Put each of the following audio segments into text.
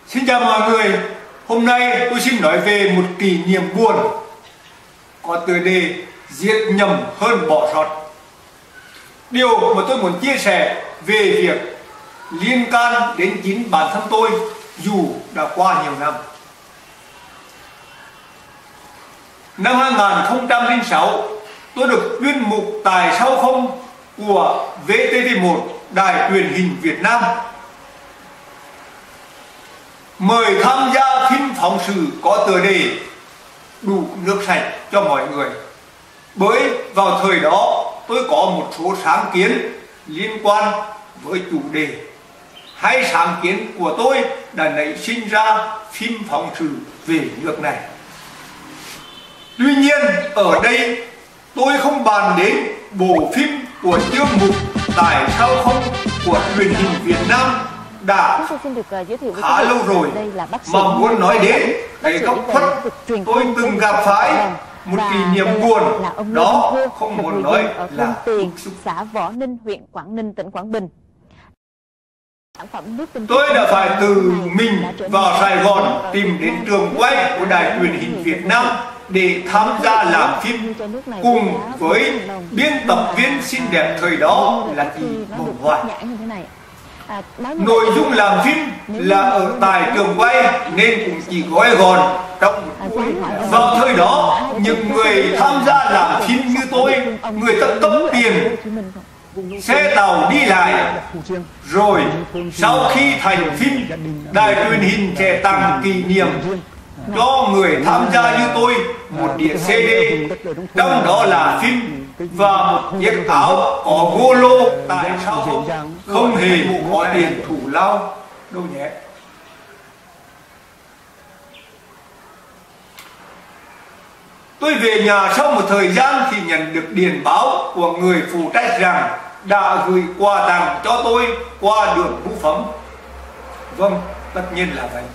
Xin chào mọi người, hôm nay tôi xin nói về một kỷ niệm buồn có tựa đề giết nhầm hơn bỏ sót. Điều mà tôi muốn chia sẻ về việc liên can đến chính bản thân tôi dù đã qua nhiều năm. Năm 2006, tôi được tuyên mục Tại sao không của VTV1 Đài truyền hình Việt Nam mời tham gia phim phóng sự có tựa đề Đủ nước sạch cho mọi người. Bởi vào thời đó tôi có một số sáng kiến liên quan với chủ đề, hay sáng kiến của tôi đã nảy sinh ra phim phóng sự về nước này. Tuy nhiên ở đây tôi không bàn đến bộ phim của chương mục Tại sao không của truyền hình Việt Nam đã khá lâu rồi, mà muốn nói đến cái góc khuất tôi từng gặp phải một kỷ niệm buồn đó, không muốn nói là Tiền, xã Võ Ninh, huyện Quảng Ninh, tỉnh Quảng Bình. Tôi đã phải tự mình vào Sài Gòn tìm đến trường quay của Đài truyền hình Việt Nam để tham gia làm phim cùng với biên tập viên xinh đẹp thời đó là chị Mộng Hoài. Nội dung làm phim là ở tại trường quay nên cũng chỉ gói gọn trong một buổi. Vào thời đó, những người tham gia làm phim như tôi, người ta tống tiền xe tàu đi lại, rồi sau khi thành phim, đài truyền hình sẽ tặng kỷ niệm cho người tham gia như tôi một đĩa CD, trong đó là phim và một chiếc áo có gô lô Tại sao không hề có tiền thủ lao đâu nhé. Tôi về nhà sau một thời gian thì nhận được điện báo của người phụ trách rằng đã gửi quà tặng cho tôi qua đường bưu phẩm. Vâng, tất nhiên là vậy.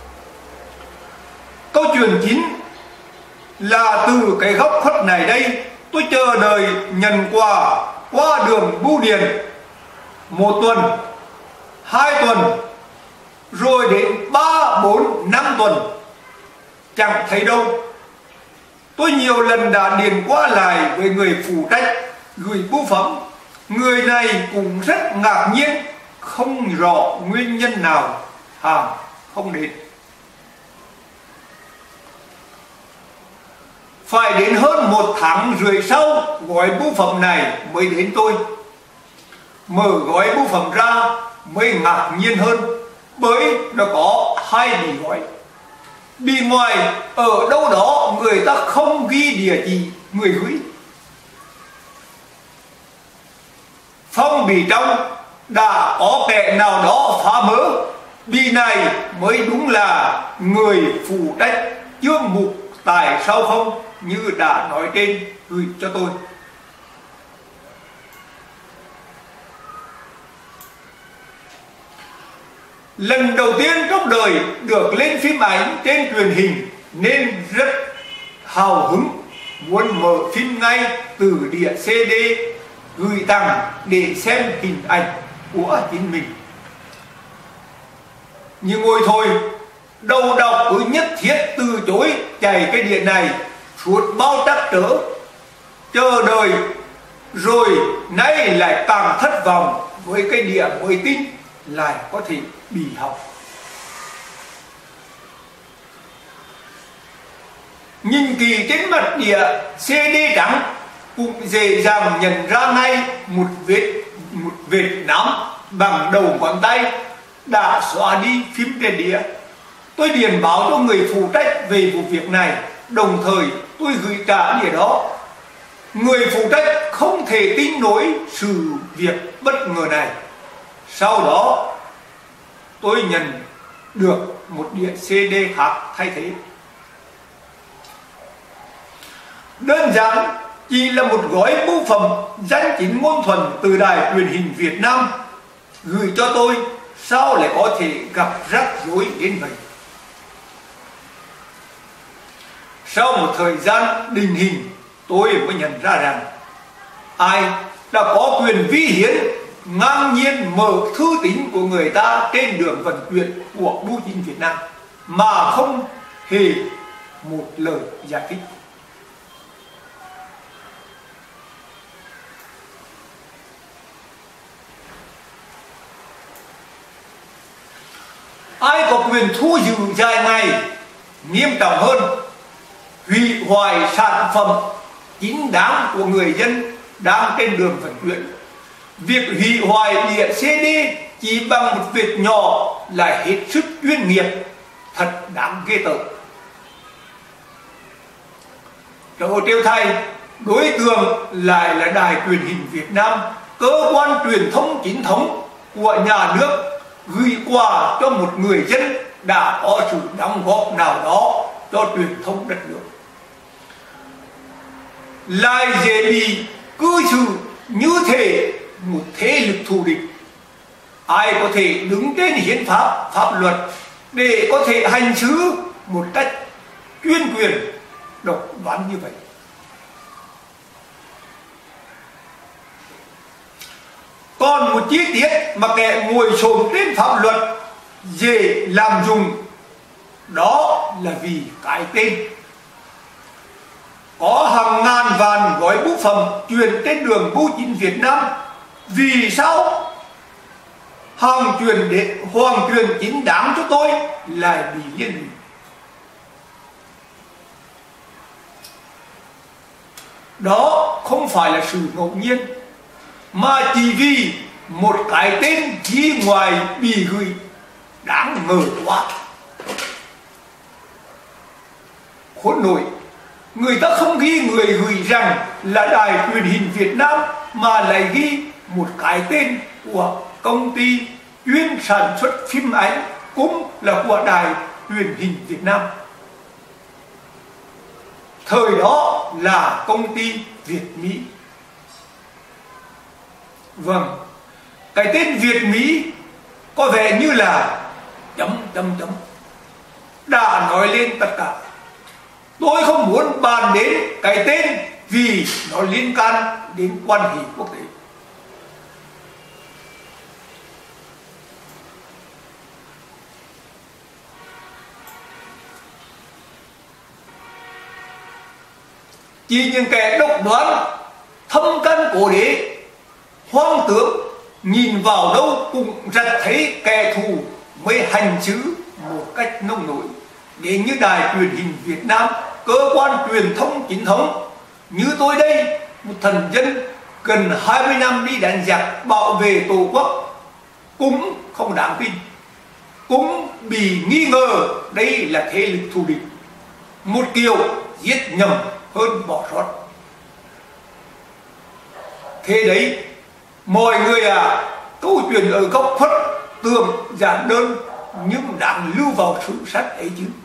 Câu chuyện chính là từ cái góc khuất này đây, tôi chờ đợi nhận quà qua đường bưu điện 1 tuần, 2 tuần, rồi đến 3, 4, 5 tuần chẳng thấy đâu. Tôi nhiều lần đã điện qua lại với người phụ trách gửi bưu phẩm. Người này cũng rất ngạc nhiên, không rõ nguyên nhân nào hàng không đến. Phải đến hơn 1 tháng rưỡi sau, gói bưu phẩm này mới đến tôi. Mở gói bưu phẩm ra mới ngạc nhiên hơn, bởi nó có 2 bì gói. Bì ngoài ở đâu đó người ta không ghi địa chỉ người gửi. Phong bì trong đã có kẻ nào đó phá vỡ. Bì này mới đúng là người phụ trách chương mục Tại sao không như đã nói trên gửi cho tôi. Lần đầu tiên trong đời được lên phim ảnh trên truyền hình nên rất hào hứng, muốn mở phim ngay từ đĩa CD gửi tặng để xem hình ảnh của chính mình. Nhưng ngồi thôi, đầu đọc cứ nhất thiết từ chối chạy cái đĩa này suốt bao trắc trở, chờ đợi, rồi nay lại càng thất vọng với cái đĩa mới tin lại có thể bị hỏng. Nhìn kỳ trên mặt đĩa CD trắng cũng dễ dàng nhận ra ngay một vệt nám bằng đầu ngón tay đã xóa đi phim trên đĩa. Tôi điện báo cho người phụ trách về vụ việc này, đồng thời tôi gửi trả đĩa đó. Người phụ trách không thể tin nổi sự việc bất ngờ này. Sau đó tôi nhận được một đĩa CD khác thay thế. Đơn giản chỉ là một gói bưu phẩm danh chính ngôn thuận từ đài truyền hình Việt Nam gửi cho tôi, sao lại có thể gặp rắc rối đến vậy. Sau một thời gian định hình, tôi mới nhận ra rằng ai đã có quyền vi hiến ngang nhiên mở thư tín của người ta trên đường vận chuyển của Bưu Chính Việt Nam mà không hề một lời giải thích. Ai có quyền thu giữ dài ngày, nghiêm trọng hơn hủy hoại sản phẩm chính đáng của người dân đang trên đường vận chuyển. Việc hủy hoại đĩa CD chỉ bằng một việc nhỏ là hết sức chuyên nghiệp, thật đáng ghê tởm. Rồi Triều Thầy, đối tượng lại là Đài Truyền hình Việt Nam, cơ quan truyền thông chính thống của nhà nước, gửi quà cho một người dân đã có sự đóng góp nào đó cho truyền thông đất nước, lại dễ bị cư xử như thể một thế lực thù địch. Ai có thể đứng trên hiến pháp, pháp luật để có thể hành xử một cách chuyên quyền, độc đoán như vậy? Còn một chi tiết mà kẻ ngồi xổm trên pháp luật dễ làm dùng, đó là vì cái tên. Có hàng ngàn vạn gói bưu phẩm chuyển trên đường Bưu Chính Việt Nam, vì sao hàng truyền chính đáng cho tôi lại bị liên lụy? Đó không phải là sự ngẫu nhiên, mà chỉ vì một cái tên ghi ngoài bị gửi đáng ngờ quá. Khốn nổi, người ta không ghi người gửi rằng là Đài Truyền hình Việt Nam, mà lại ghi một cái tên của công ty chuyên sản xuất phim ảnh cũng là của Đài Truyền hình Việt Nam. Thời đó là công ty Việt Mỹ. Vâng, cái tên Việt Mỹ có vẻ như là ... đã nói lên tất cả. Tôi không muốn bàn đến cái tên vì nó liên can đến quan hệ quốc tế. Chỉ những kẻ độc đoán, thâm căn cố đế, hoang tưởng, nhìn vào đâu cũng rạch thấy kẻ thù mới hành xử một cách nông nổi. Đến như Đài Truyền hình Việt Nam, cơ quan truyền thông chính thống như tôi đây, một thần dân gần 20 năm đi đánh giặc bảo vệ Tổ quốc, cũng không đáng tin, cũng bị nghi ngờ đây là thế lực thù địch, một kiểu giết nhầm hơn bỏ sót. Thế đấy, mọi người câu chuyện ở góc khuất tường giản đơn nhưng đáng lưu vào sử sách ấy chứ.